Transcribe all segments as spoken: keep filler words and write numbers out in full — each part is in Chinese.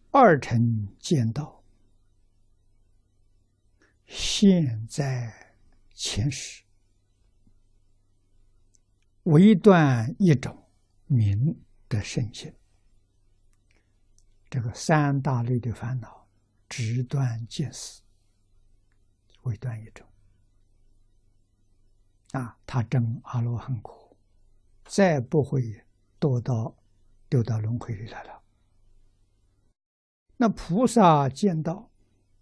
二乘见道，现在前时，唯断一种明的圣性。这个三大类的烦恼，只断见思，唯断一种。啊，他证阿罗汉果，再不会堕到丢到轮回里来了。那菩萨见到，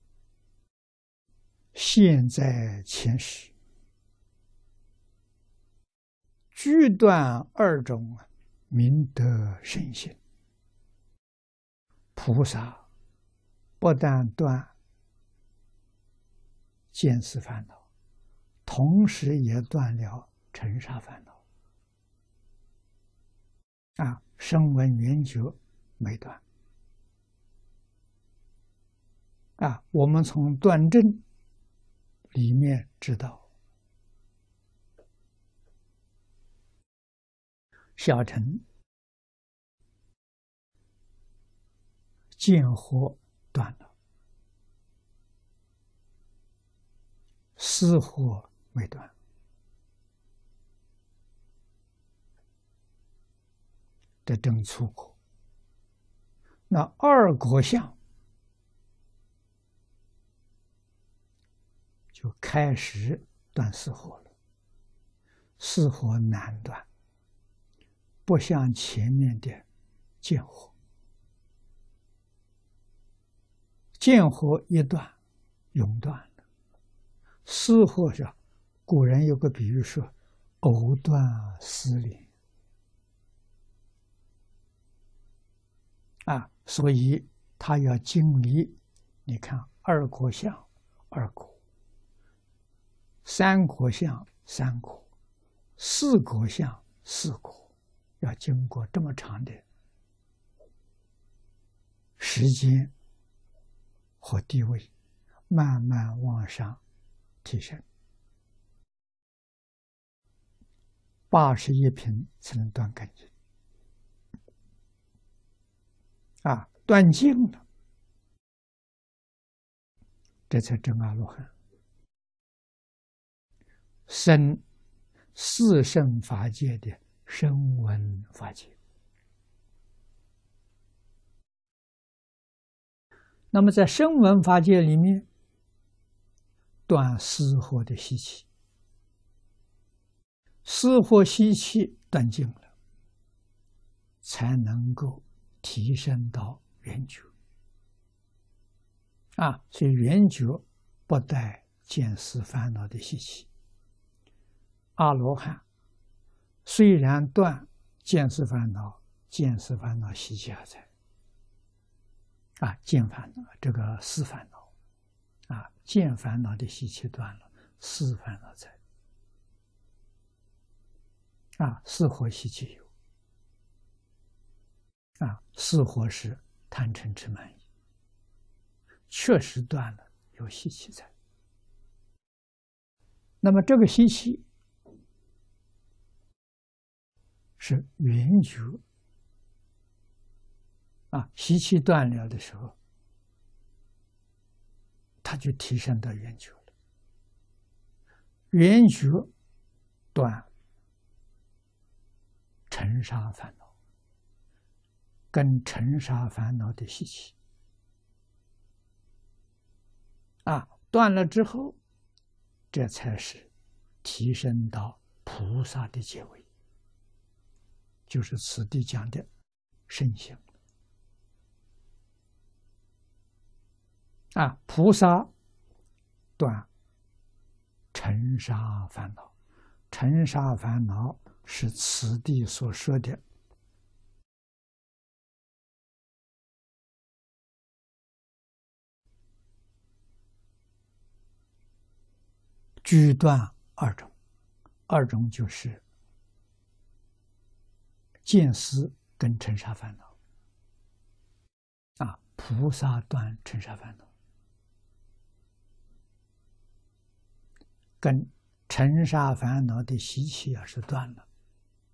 现在前时，具断二种明德圣性。菩萨不但断见思烦恼，同时也断了尘沙烦恼。啊，声闻缘觉没断。啊，我们从断证里面知道，小乘见惑断了，思惑没断。这证粗果。那二果相就开始断思惑了，思惑难断，不像前面的见惑。见惑一断，永断了。思惑是，古人有个比喻说，藕断丝连。啊，所以他要经历，你看二果相，二果；三果相，三果；四果相，四果，要经过这么长的时间和地位，慢慢往上提升。八十一品才能断根基。啊，断尽了，这才证阿罗汉，生四圣法界的声闻法界。那么在声闻法界里面，断思惑的习气，思惑习气断尽了，才能够提升到圆觉。啊，所以圆觉不带见思烦恼的习气。阿罗汉虽然断见思烦恼，见思烦恼习气还在。啊，见烦恼这个思烦恼，啊，见烦恼的习气断了，思烦恼在。啊，思惑习气有。啊，思惑是贪嗔痴慢疑，确实断了，有习气在。那么这个习气是圆觉。啊，习气断了的时候，它就提升到圆觉了。圆觉断尘沙烦恼，跟尘沙烦恼的习气。啊，断了之后，这才是提升到菩萨的阶位，就是此地讲的圣性。啊，菩萨断尘沙烦恼，尘沙烦恼是此地所说的居断二种，二种就是见思跟尘沙烦恼。啊，菩萨断尘沙烦恼，跟尘沙烦恼的习气要是断了，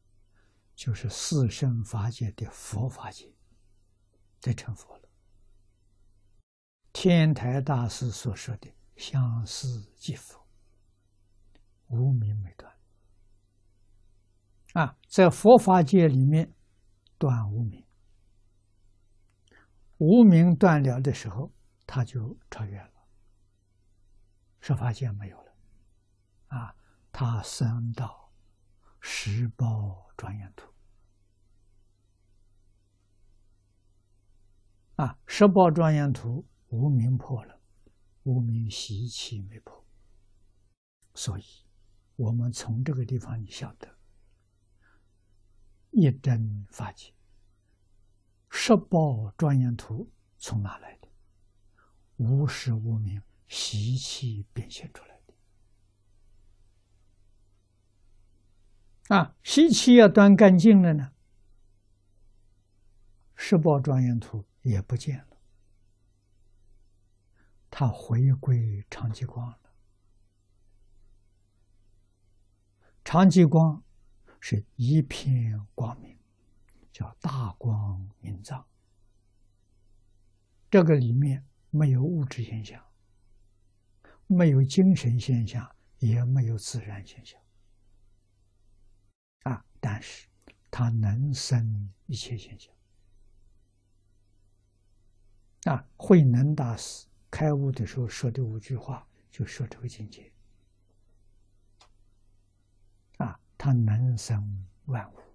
就是四圣法界的佛法界，再成佛了。 天台大师所说的相思即佛，无明没断。啊，在佛法界里面断无明，无明断了的时候，他就超越了，十法界没有了。啊，他升到十宝庄严土。啊，十宝庄严土无明破了，无明习气没破，所以我们从这个地方你晓得，一真法界，十宝庄严土从哪来的？无始无明习气变现出来的。啊，习气要断干净了呢，十宝庄严土也不见了，它回归常寂光了。常寂光是一片光明，叫大光明藏。这个里面没有物质现象，没有精神现象，也没有自然现象。啊，但是它能生一切现象。啊，慧能大师开悟的时候说的五句话，就说这个境界。啊，它能生万物，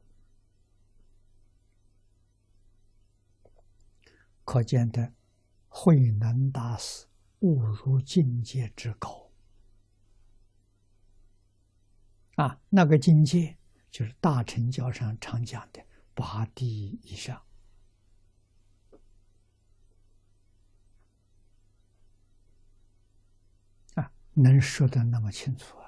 可见的慧能大师悟入境界之高。啊，那个境界就是大乘教上常讲的八地以上。能说得那么清楚